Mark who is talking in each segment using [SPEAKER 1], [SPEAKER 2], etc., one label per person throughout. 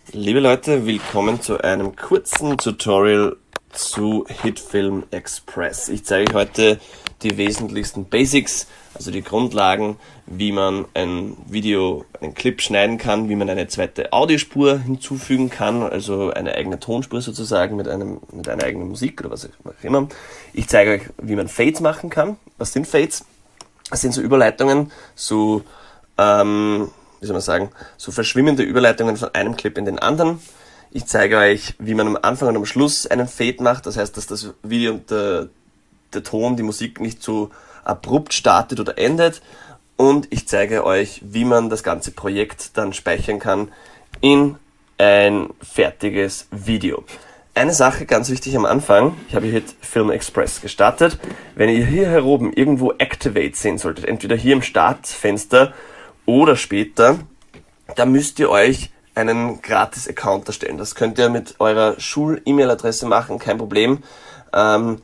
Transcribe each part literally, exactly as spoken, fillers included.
[SPEAKER 1] Liebe Leute, willkommen zu einem kurzen Tutorial zu HitFilm Express. Ich zeige euch heute die wesentlichsten Basics, also die Grundlagen, wie man ein Video, einen Clip schneiden kann, wie man eine zweite Audiospur hinzufügen kann, also eine eigene Tonspur sozusagen mit, einem, mit einer eigenen Musik oder was auch immer. Ich zeige euch, wie man Fades machen kann. Was sind Fades? Das sind so Überleitungen, so ähm, wie soll man sagen, so verschwimmende Überleitungen von einem Clip in den anderen. Ich zeige euch, wie man am Anfang und am Schluss einen Fade macht, das heißt, dass das Video und der, der Ton, die Musik nicht so abrupt startet oder endet. Und ich zeige euch, wie man das ganze Projekt dann speichern kann in ein fertiges Video. Eine Sache ganz wichtig am Anfang, ich habe hier HitFilm Express gestartet. Wenn ihr hier oben irgendwo Activate sehen solltet, entweder hier im Startfenster oder später, da müsst ihr euch einen Gratis-Account erstellen. Das könnt ihr mit eurer Schul-E-Mail-Adresse machen, kein Problem. Ähm,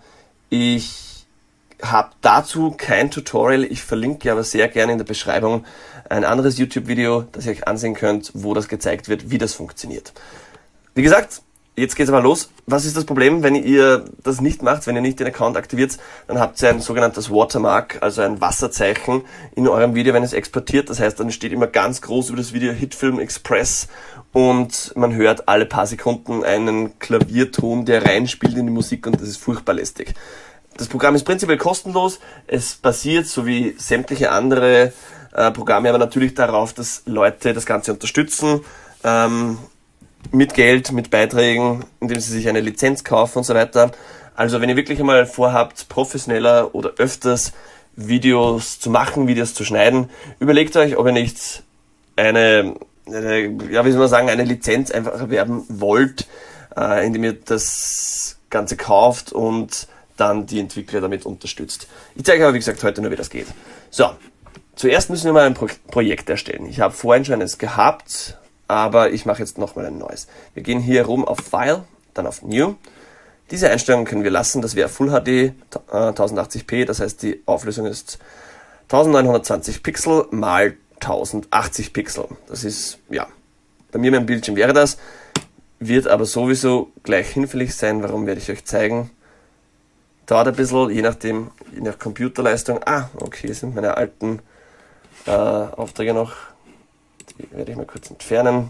[SPEAKER 1] ich habe dazu kein Tutorial, ich verlinke aber sehr gerne in der Beschreibung ein anderes YouTube-Video, das ihr euch ansehen könnt, wo das gezeigt wird, wie das funktioniert. Wie gesagt, jetzt geht's aber los. Was ist das Problem, wenn ihr das nicht macht, wenn ihr nicht den Account aktiviert? Dann habt ihr ein sogenanntes Watermark, also ein Wasserzeichen in eurem Video, wenn es exportiert. Das heißt, dann steht immer ganz groß über das Video HitFilm Express und man hört alle paar Sekunden einen Klavierton, der reinspielt in die Musik, und das ist furchtbar lästig. Das Programm ist prinzipiell kostenlos. Es basiert, so wie sämtliche andere äh, Programme, aber natürlich darauf, dass Leute das Ganze unterstützen. Ähm, mit Geld, mit Beiträgen, indem sie sich eine Lizenz kaufen und so weiter. Also wenn ihr wirklich einmal vorhabt, professioneller oder öfters Videos zu machen, Videos zu schneiden, überlegt euch, ob ihr nicht eine, eine ja, wie soll man sagen, eine Lizenz einfach erwerben wollt, äh, indem ihr das Ganze kauft und dann die Entwickler damit unterstützt. Ich zeige aber, wie gesagt, heute nur, wie das geht. So, zuerst müssen wir mal ein Pro Projekt erstellen. Ich habe vorhin schon eines gehabt, aber ich mache jetzt nochmal ein neues. Wir gehen hier rum auf File, dann auf New. Diese Einstellung können wir lassen, das wäre Full H D äh, tausendachtzig p, das heißt die Auflösung ist neunzehnhundertzwanzig Pixel mal tausendachtzig Pixel. Das ist, ja, bei mir beim Bildschirm wäre das, wird aber sowieso gleich hinfällig sein. Warum, werde ich euch zeigen. Dauert ein bisschen, je nachdem, je nach Computerleistung. Ah, okay, sind meine alten äh, Aufträge noch. Die werde ich mal kurz entfernen.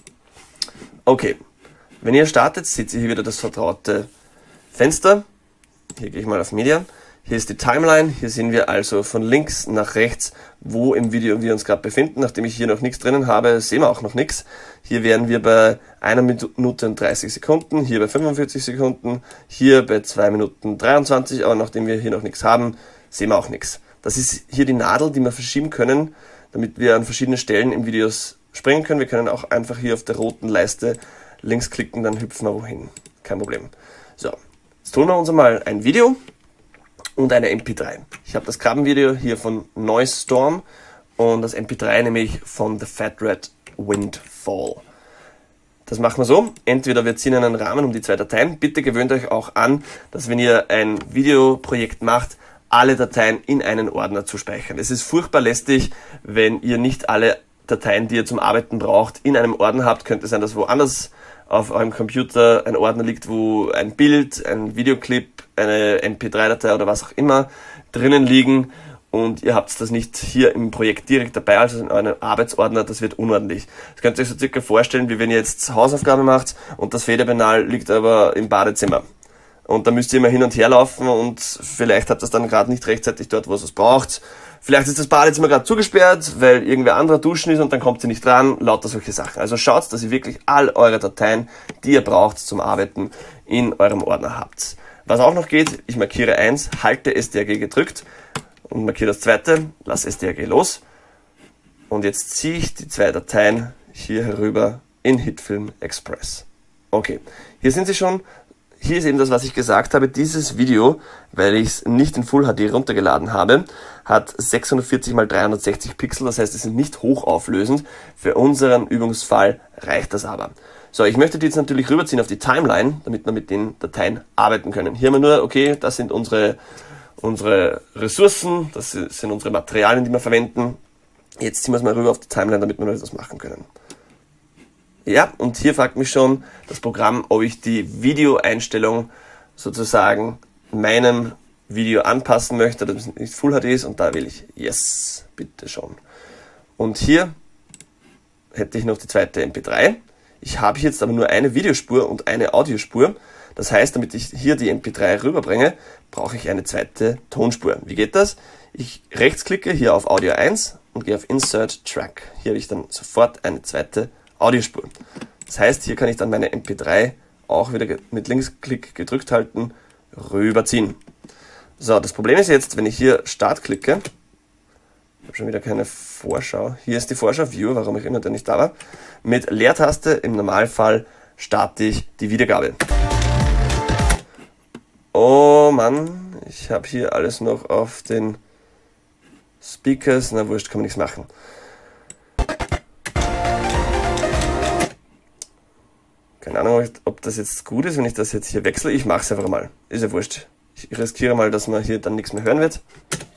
[SPEAKER 1] Okay, wenn ihr startet, seht ihr hier wieder das vertraute Fenster. Hier gehe ich mal auf Media. Hier ist die Timeline. Hier sehen wir also von links nach rechts, wo im Video wir uns gerade befinden. Nachdem ich hier noch nichts drinnen habe, sehen wir auch noch nichts. Hier wären wir bei einer Minute und dreißig Sekunden, hier bei fünfundvierzig Sekunden, hier bei zwei Minuten dreiundzwanzig, aber nachdem wir hier noch nichts haben, sehen wir auch nichts. Das ist hier die Nadel, die wir verschieben können, damit wir an verschiedenen Stellen im Videos springen können. Wir können auch einfach hier auf der roten Leiste links klicken, dann hüpfen wir wohin. Kein Problem. So, jetzt holen wir uns mal ein Video und eine M P drei. Ich habe das Krabbenvideo hier von Noise Storm und das M P drei nämlich von The Fat Red Windfall. Das machen wir so. Entweder wir ziehen einen Rahmen um die zwei Dateien. Bitte gewöhnt euch auch an, dass wenn ihr ein Videoprojekt macht, alle Dateien in einen Ordner zu speichern. Es ist furchtbar lästig, wenn ihr nicht alle Dateien, die ihr zum Arbeiten braucht, in einem Ordner habt. Könnte sein, dass woanders auf eurem Computer ein Ordner liegt, wo ein Bild, ein Videoclip, eine M P drei Datei oder was auch immer drinnen liegen und ihr habt das nicht hier im Projekt direkt dabei, also in einem Arbeitsordner. Das wird unordentlich. Das könnt ihr euch so circa vorstellen, wie wenn ihr jetzt Hausaufgabe macht und das Federpenal liegt aber im Badezimmer. Und da müsst ihr immer hin und her laufen und vielleicht habt ihr das dann gerade nicht rechtzeitig dort, wo es es braucht. Vielleicht ist das Badezimmer gerade zugesperrt, weil irgendwer anderer duschen ist und dann kommt ihr nicht dran. Lauter solche Sachen. Also schaut, dass ihr wirklich all eure Dateien, die ihr braucht zum Arbeiten, in eurem Ordner habt. Was auch noch geht, ich markiere eins, halte S T R G gedrückt und markiere das zweite, lasse S T R G los. Und jetzt ziehe ich die zwei Dateien hier herüber in HitFilm Express. Okay, hier sind sie schon. Hier ist eben das, was ich gesagt habe. Dieses Video, weil ich es nicht in Full H D runtergeladen habe, hat sechshundertvierzig mal dreihundertsechzig Pixel. Das heißt, es sind nicht hochauflösend. Für unseren Übungsfall reicht das aber. So, ich möchte die jetzt natürlich rüberziehen auf die Timeline, damit wir mit den Dateien arbeiten können. Hier haben wir nur, okay, das sind unsere, unsere Ressourcen, das sind unsere Materialien, die wir verwenden. Jetzt ziehen wir es mal rüber auf die Timeline, damit wir das machen können. Ja, und hier fragt mich schon das Programm, ob ich die Videoeinstellung sozusagen meinem Video anpassen möchte, dass es nicht Full H D ist, und da will ich Yes, bitte schon. Und hier hätte ich noch die zweite M P drei. Ich habe jetzt aber nur eine Videospur und eine Audiospur. Das heißt, damit ich hier die M P drei rüberbringe, brauche ich eine zweite Tonspur. Wie geht das? Ich rechtsklicke hier auf Audio eins und gehe auf Insert Track. Hier habe ich dann sofort eine zweite Audiospur. Das heißt, hier kann ich dann meine M P drei auch wieder mit Linksklick gedrückt halten, rüberziehen. So, das Problem ist jetzt, wenn ich hier Start klicke, ich habe schon wieder keine Vorschau, hier ist die Vorschau-View, warum ich immer der nicht da war, mit Leertaste im Normalfall starte ich die Wiedergabe. Oh Mann, ich habe hier alles noch auf den Speakers, na wurscht, kann man nichts machen. Keine Ahnung, ob das jetzt gut ist, wenn ich das jetzt hier wechsle. Ich mache es einfach mal. Ist ja wurscht. Ich riskiere mal, dass man hier dann nichts mehr hören wird.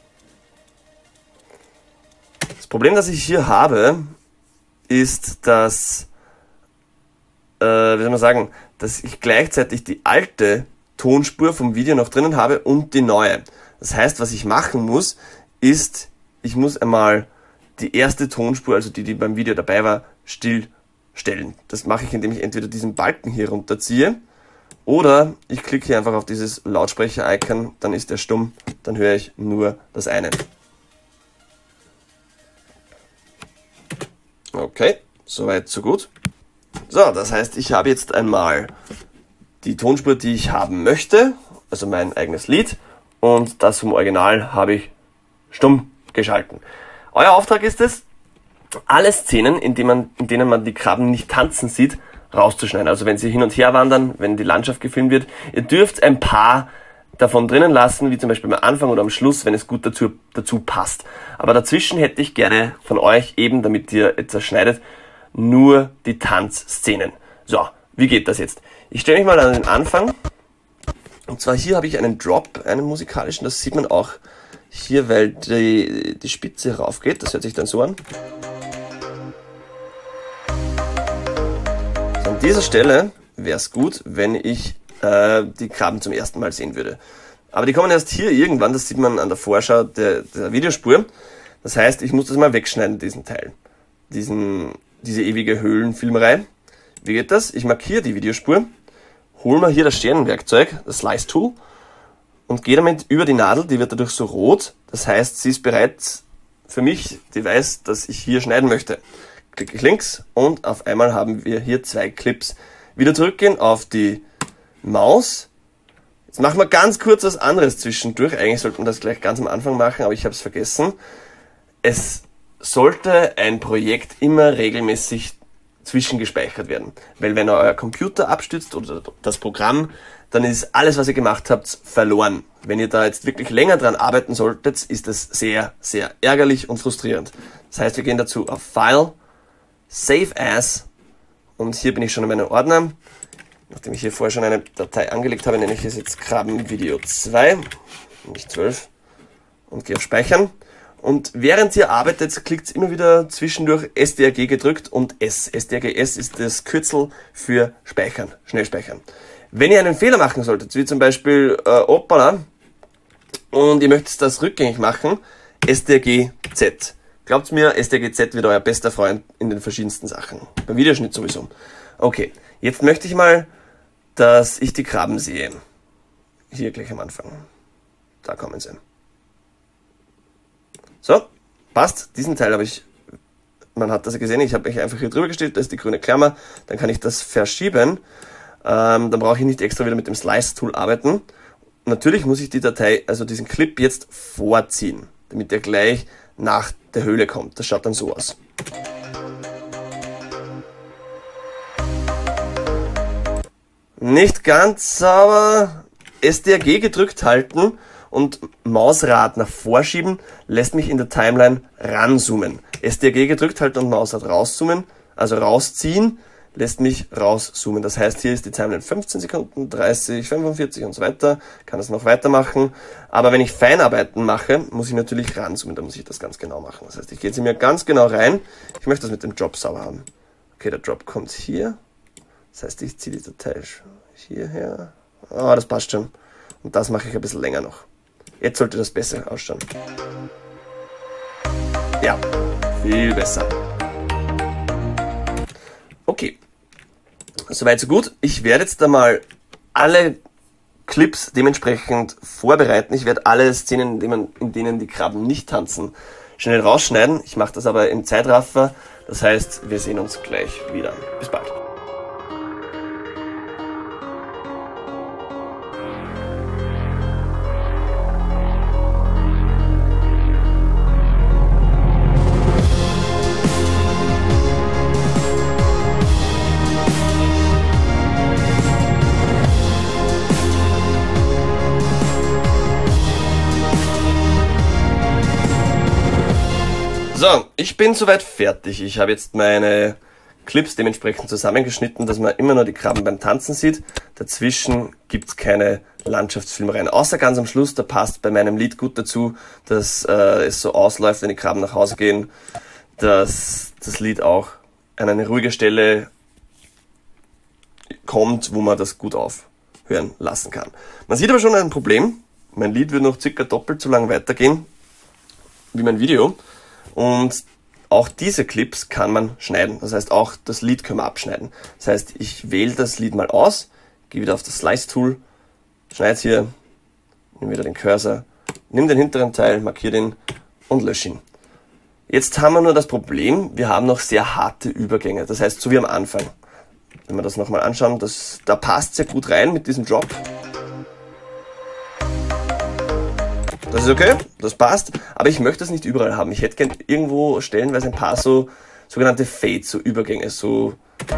[SPEAKER 1] Das Problem, das ich hier habe, ist, dass, äh, wie soll man sagen, dass ich gleichzeitig die alte Tonspur vom Video noch drinnen habe und die neue. Das heißt, was ich machen muss, ist, ich muss einmal die erste Tonspur, also die, die beim Video dabei war, stillstellen. Das mache ich, indem ich entweder diesen Balken hier runterziehe oder ich klicke hier einfach auf dieses Lautsprecher-Icon, dann ist der stumm, dann höre ich nur das eine. Okay, soweit, so gut. So, das heißt, ich habe jetzt einmal die Tonspur, die ich haben möchte, also mein eigenes Lied, und das vom Original habe ich stumm geschalten. Euer Auftrag ist es, alle Szenen, in denen man, in denen man die Krabben nicht tanzen sieht, rauszuschneiden. Also wenn sie hin und her wandern, wenn die Landschaft gefilmt wird, ihr dürft ein paar davon drinnen lassen, wie zum Beispiel am Anfang oder am Schluss, wenn es gut dazu, dazu passt. Aber dazwischen hätte ich gerne von euch eben, damit ihr etwas schneidet, nur die Tanzszenen. So, wie geht das jetzt? Ich stelle mich mal an den Anfang. Und zwar hier habe ich einen Drop, einen musikalischen, das sieht man auch hier, weil die, die Spitze raufgeht. Das hört sich dann so an. So, an dieser Stelle wäre es gut, wenn ich äh, die Krabben zum ersten Mal sehen würde. Aber die kommen erst hier irgendwann, das sieht man an der Vorschau der, der Videospur. Das heißt, ich muss das mal wegschneiden, diesen Teil. Diesen, diese ewige Höhlenfilmerei. Wie geht das? Ich markiere die Videospur, hole mir hier das Scherenwerkzeug, das Slice Tool, und gehe damit über die Nadel, die wird dadurch so rot. Das heißt, sie ist bereit für mich, die weiß, dass ich hier schneiden möchte. Klicke ich links und auf einmal haben wir hier zwei Clips. Wieder zurückgehen auf die Maus. Jetzt machen wir ganz kurz was anderes zwischendurch. Eigentlich sollten wir das gleich ganz am Anfang machen, aber ich habe es vergessen. Es sollte ein Projekt immer regelmäßig zwischengespeichert werden. Weil wenn euer Computer abstürzt oder das Programm, dann ist alles, was ihr gemacht habt, verloren. Wenn ihr da jetzt wirklich länger dran arbeiten solltet, ist das sehr, sehr ärgerlich und frustrierend. Das heißt, wir gehen dazu auf File, Save As, und hier bin ich schon in meinem Ordner. Nachdem ich hier vorher schon eine Datei angelegt habe, nenne ich es jetzt Krabbenvideo zwei, nicht zwölf, und gehe auf Speichern. Und während ihr arbeitet, klickt immer wieder zwischendurch S D R G gedrückt und S. S D R G S ist das Kürzel für Speichern, schnell speichern. Wenn ihr einen Fehler machen solltet, wie zum Beispiel äh, Opala, und ihr möchtet das rückgängig machen, S D R G Z. Glaubt mir, S D R G Z wird euer bester Freund in den verschiedensten Sachen. Beim Videoschnitt sowieso. Okay, jetzt möchte ich mal, dass ich die Krabben sehe. Hier gleich am Anfang. Da kommen sie. So, passt. Diesen Teil habe ich, man hat das ja gesehen, ich habe mich einfach hier drüber gestellt, da ist die grüne Klammer, dann kann ich das verschieben. Ähm, dann brauche ich nicht extra wieder mit dem Slice-Tool arbeiten. Natürlich muss ich die Datei, also diesen Clip jetzt vorziehen, damit er gleich nach der Höhle kommt. Das schaut dann so aus. Nicht ganz sauber. S D R G gedrückt halten und Mausrad nach vorschieben, lässt mich in der Timeline ranzoomen. S D R G gedrückt halten und Mausrad rauszoomen, also rausziehen, lässt mich rauszoomen. Das heißt, hier ist die Timeline fünfzehn Sekunden, dreißig, fünfundvierzig und so weiter. Kann das noch weitermachen. Aber wenn ich Feinarbeiten mache, muss ich natürlich ranzoomen. Da muss ich das ganz genau machen. Das heißt, ich gehe jetzt hier mir ganz genau rein. Ich möchte das mit dem Job sauber haben. Okay, der Drop kommt hier. Das heißt, ich ziehe die Datei hierher. Ah, das passt schon. Und das mache ich ein bisschen länger noch. Jetzt sollte das besser ausschauen. Ja, viel besser. Okay, soweit so gut. Ich werde jetzt da mal alle Clips dementsprechend vorbereiten. Ich werde alle Szenen, in denen, in denen die Krabben nicht tanzen, schnell rausschneiden. Ich mache das aber im Zeitraffer. Das heißt, wir sehen uns gleich wieder. Bis bald. So, ich bin soweit fertig. Ich habe jetzt meine Clips dementsprechend zusammengeschnitten, dass man immer nur die Krabben beim Tanzen sieht. Dazwischen gibt es keine Landschaftsfilmereien. Außer ganz am Schluss, da passt bei meinem Lied gut dazu, dass äh, es so ausläuft, wenn die Krabben nach Hause gehen, dass das Lied auch an eine ruhige Stelle kommt, wo man das gut aufhören lassen kann. Man sieht aber schon ein Problem. Mein Lied wird noch circa doppelt so lang weitergehen wie mein Video. Und auch diese Clips kann man schneiden. Das heißt, auch das Lied können wir abschneiden. Das heißt, ich wähle das Lied mal aus, gehe wieder auf das Slice-Tool, schneide hier, nehme wieder den Cursor, nehme den hinteren Teil, markiere den und lösche ihn. Jetzt haben wir nur das Problem, wir haben noch sehr harte Übergänge. Das heißt, so wie am Anfang. Wenn wir das nochmal anschauen, das, da passt sehr gut rein mit diesem Drop. Das ist okay, das passt, aber ich möchte es nicht überall haben. Ich hätte gern irgendwo stellenweise ein paar so sogenannte Fades, so Übergänge, so.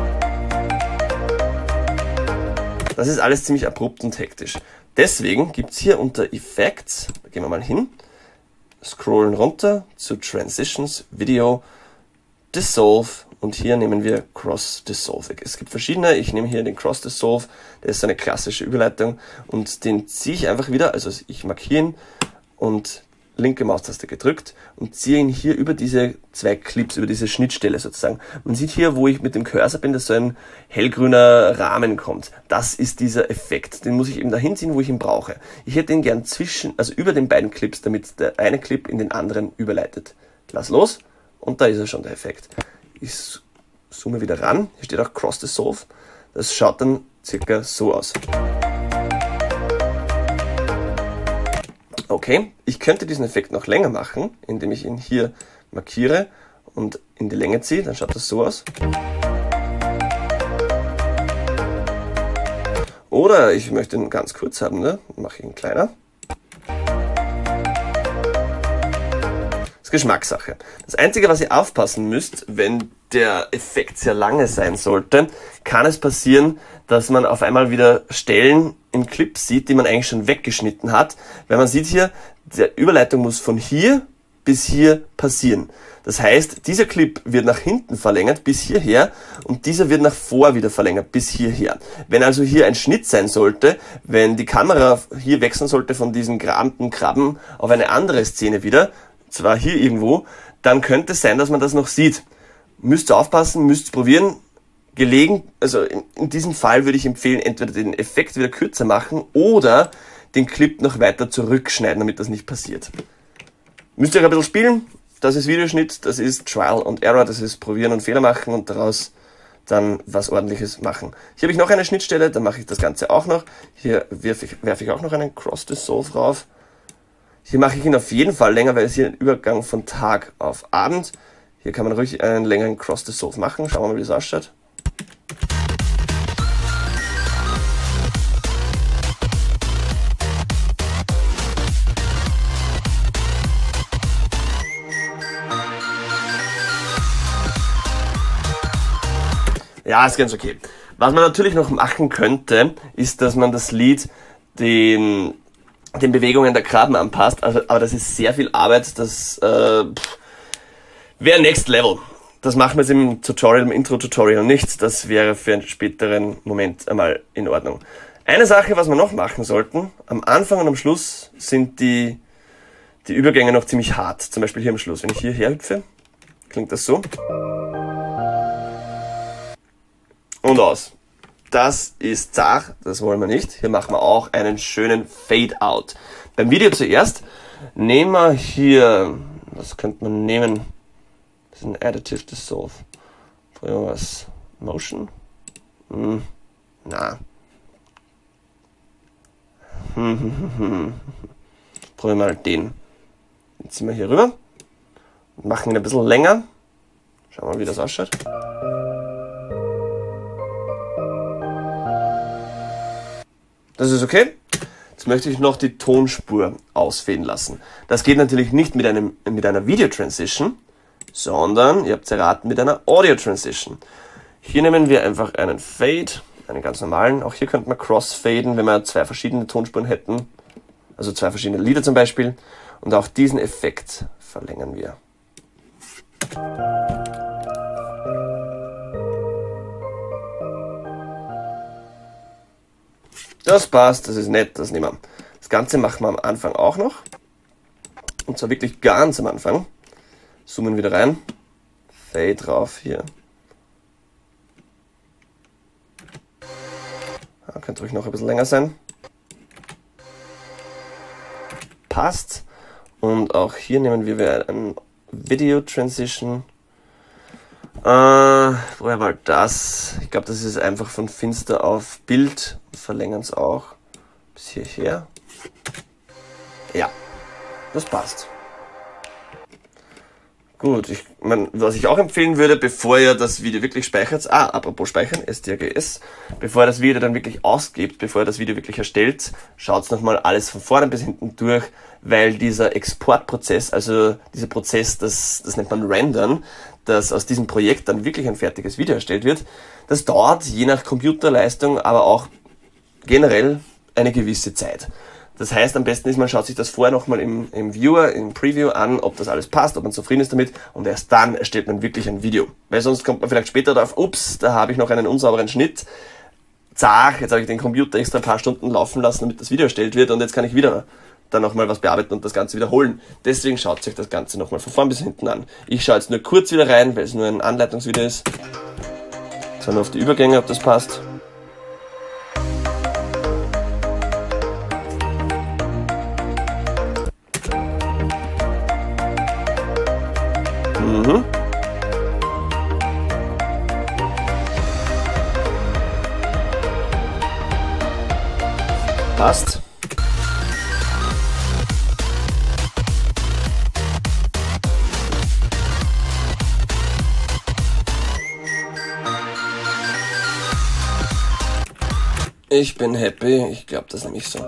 [SPEAKER 1] Das ist alles ziemlich abrupt und hektisch. Deswegen gibt es hier unter Effects, da gehen wir mal hin, scrollen runter zu Transitions, Video, Dissolve und hier nehmen wir Cross Dissolve. Es gibt verschiedene, ich nehme hier den Cross Dissolve, der ist eine klassische Überleitung und den ziehe ich einfach wieder, also ich markiere ihn und linke Maustaste gedrückt und ziehe ihn hier über diese zwei Clips, über diese Schnittstelle sozusagen. Man sieht hier, wo ich mit dem Cursor bin, dass so ein hellgrüner Rahmen kommt. Das ist dieser Effekt. Den muss ich eben dahin ziehen, wo ich ihn brauche. Ich hätte ihn gern zwischen, also über den beiden Clips, damit der eine Clip in den anderen überleitet. Lass los und da ist er schon, der Effekt. Ich zoome wieder ran. Hier steht auch Cross Dissolve. Das schaut dann circa so aus. Okay, ich könnte diesen Effekt noch länger machen, indem ich ihn hier markiere und in die Länge ziehe, dann schaut das so aus. Oder ich möchte ihn ganz kurz haben, ne? Dann mache ich ihn kleiner. Das ist Geschmackssache. Das Einzige, was ihr aufpassen müsst, wenn der Effekt sehr lange sein sollte, kann es passieren, dass man auf einmal wieder Stellen im Clip sieht, die man eigentlich schon weggeschnitten hat. Weil man sieht hier, die Überleitung muss von hier bis hier passieren. Das heißt, dieser Clip wird nach hinten verlängert bis hierher und dieser wird nach vor wieder verlängert bis hierher. Wenn also hier ein Schnitt sein sollte, wenn die Kamera hier wechseln sollte von diesen gerahmten Krabben auf eine andere Szene wieder, zwar hier irgendwo, dann könnte es sein, dass man das noch sieht. Müsst ihr aufpassen, müsst probieren. Gelegen, also in, in diesem Fall würde ich empfehlen, entweder den Effekt wieder kürzer machen oder den Clip noch weiter zurückschneiden, damit das nicht passiert. Müsst ihr ein bisschen spielen. Das ist Videoschnitt, das ist Trial and Error, das ist probieren und Fehler machen und daraus dann was Ordentliches machen. Hier habe ich noch eine Schnittstelle, da mache ich das Ganze auch noch. Hier werfe ich, werfe ich auch noch einen Cross Dissolve drauf. Hier mache ich ihn auf jeden Fall länger, weil es hier ein Übergang von Tag auf Abend. Hier kann man ruhig einen längeren Cross Dissolve machen. Schauen wir mal, wie das ausschaut. Ja, ist ganz okay. Was man natürlich noch machen könnte, ist, dass man das Lied den, den Bewegungen der Krabben anpasst. Also, aber das ist sehr viel Arbeit. Das äh, wäre Next Level. Das machen wir jetzt im Tutorial, im Intro-Tutorial nicht. Das wäre für einen späteren Moment einmal in Ordnung. Eine Sache, was wir noch machen sollten, am Anfang und am Schluss sind die, die Übergänge noch ziemlich hart. Zum Beispiel hier am Schluss. Wenn ich hierher hüpfe, klingt das so. und aus. Das ist zart, das wollen wir nicht. Hier machen wir auch einen schönen Fade-Out. Beim Video zuerst nehmen wir hier, was könnte man nehmen? Das ist ein Additive Dissolve. Probieren wir was. Motion? Hm, na. Hm, hm, hm, hm. Probieren wir mal den. Jetzt ziehen wir hier rüber und machen ihn ein bisschen länger. Schauen wir mal, wie das ausschaut. Das ist okay. Jetzt möchte ich noch die Tonspur ausfaden lassen. Das geht natürlich nicht mit, einem, mit einer Video-Transition, sondern, ihr habt es erraten, mit einer Audio-Transition. Hier nehmen wir einfach einen Fade, einen ganz normalen. Auch hier könnte man crossfaden, wenn wir zwei verschiedene Tonspuren hätten. Also zwei verschiedene Lieder zum Beispiel. Und auch diesen Effekt verlängern wir. Das passt, das ist nett, das nehmen wir. Das Ganze machen wir am Anfang auch noch. Und zwar wirklich ganz am Anfang. Zoomen wieder rein. Fade drauf hier. Ja, könnte ruhig noch ein bisschen länger sein. Passt. Und auch hier nehmen wir ein Video Transition. Äh, woher war das? Ich glaube, das ist einfach von finster auf Bild. Verlängern es auch bis hierher. Ja, das passt. Gut, ich, mein, was ich auch empfehlen würde, bevor ihr das Video wirklich speichert, ah, apropos speichern, S T R G S, bevor ihr das Video dann wirklich ausgebt, bevor ihr das Video wirklich erstellt, schaut nochmal alles von vorne bis hinten durch, weil dieser Exportprozess, also dieser Prozess, das, das nennt man Rendern, dass aus diesem Projekt dann wirklich ein fertiges Video erstellt wird, das dauert je nach Computerleistung, aber auch generell eine gewisse Zeit. Das heißt, am besten ist, man schaut sich das vorher nochmal im, im Viewer, im Preview an, ob das alles passt, ob man zufrieden ist damit, und erst dann erstellt man wirklich ein Video. Weil sonst kommt man vielleicht später darauf, ups, da habe ich noch einen unsauberen Schnitt, zach, jetzt habe ich den Computer extra ein paar Stunden laufen lassen, damit das Video erstellt wird, und jetzt kann ich wieder dann nochmal was bearbeiten und das Ganze wiederholen. Deswegen schaut euch das Ganze nochmal von vorn bis hinten an. Ich schaue jetzt nur kurz wieder rein, weil es nur ein Anleitungsvideo ist. So, nur auf die Übergänge, ob das passt. Mhm. Passt. Ich bin happy, ich glaube, das nehme ich so.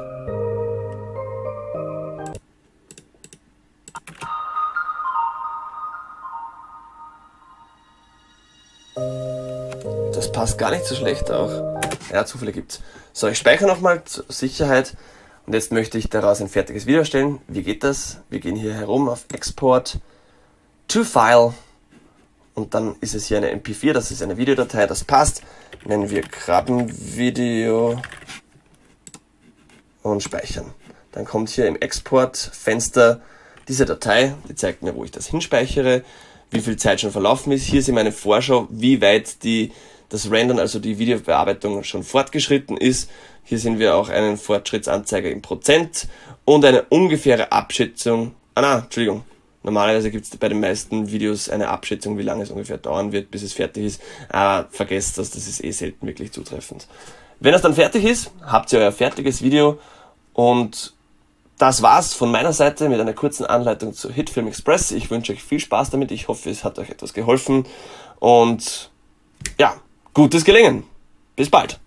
[SPEAKER 1] Das passt gar nicht so schlecht auch. Ja, Zufälle gibt's. So, ich speichere nochmal zur Sicherheit. Und jetzt möchte ich daraus ein fertiges Video erstellen. Wie geht das? Wir gehen hier herum auf Export to File. Und dann ist es hier eine M P vier, das ist eine Videodatei, das passt. Nennen wir Krabbenvideo und speichern. Dann kommt hier im Exportfenster diese Datei, die zeigt mir, wo ich das hinspeichere, wie viel Zeit schon verlaufen ist. Hier ist meine Vorschau, wie weit die, das Rendern, also die Videobearbeitung, schon fortgeschritten ist. Hier sehen wir auch einen Fortschrittsanzeiger in Prozent und eine ungefähre Abschätzung. Ah na, Entschuldigung. Normalerweise gibt es bei den meisten Videos eine Abschätzung, wie lange es ungefähr dauern wird, bis es fertig ist. Aber vergesst das, das ist eh selten wirklich zutreffend. Wenn es dann fertig ist, habt ihr euer fertiges Video. Und das war's von meiner Seite mit einer kurzen Anleitung zu HitFilm Express. Ich wünsche euch viel Spaß damit. Ich hoffe, es hat euch etwas geholfen. Und ja, gutes Gelingen. Bis bald.